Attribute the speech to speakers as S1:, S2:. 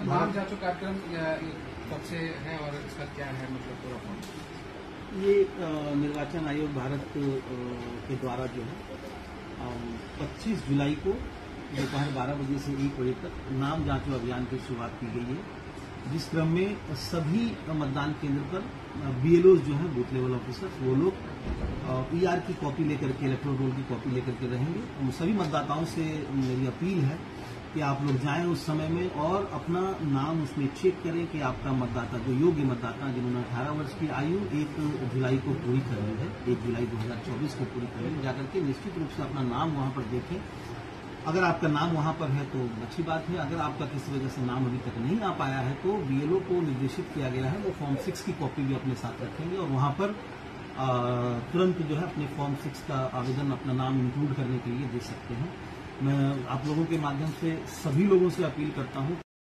S1: नाम जांचो कार्यक्रम कब से है और इसका क्या है मतलब पूरा फॉर्म?
S2: ये निर्वाचन आयोग भारत के द्वारा जो है 25 जुलाई को दोपहर 12 बजे से 1 बजे तक नाम जांचो अभियान की शुरुआत की गई है, जिस क्रम में सभी मतदान केंद्र पर बीएलओ जो है बूथ लेवल ऑफिसर वो लोग ईआर की कॉपी लेकर के, इलेक्टोरल रोल की कॉपी लेकर के रहेंगे। उन सभी मतदाताओं से मेरी अपील है कि आप लोग जाएं उस समय में और अपना नाम उसमें चेक करें कि आपका मतदाता जो योग्य मतदाता जिन्होंने 18 वर्ष की आयु 1 जुलाई को पूरी कर ली है, 1 जुलाई 2024 को पूरी कर ली है, जाकर के निश्चित रूप से अपना नाम वहां पर देखें। अगर आपका नाम वहां पर है तो अच्छी बात है, अगर आपका किसी वजह से नाम अभी तक नहीं आ पाया है तो बीएलओ को निर्देशित किया गया है वो फॉर्म 6 की कॉपी भी अपने साथ रखेंगे और वहां पर तुरंत जो है अपने फॉर्म 6 का आवेदन अपना नाम इंक्लूड करने के लिए दे सकते हैं। मैं आप लोगों के माध्यम से सभी लोगों से अपील करता हूं